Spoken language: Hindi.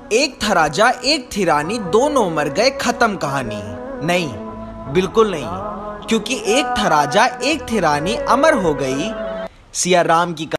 एक था राजा एक थी रानी, दोनों मर गए, खत्म कहानी। नहीं, बिल्कुल नहीं, क्योंकि एक था राजा एक थी रानी, अमर हो गई सिया राम की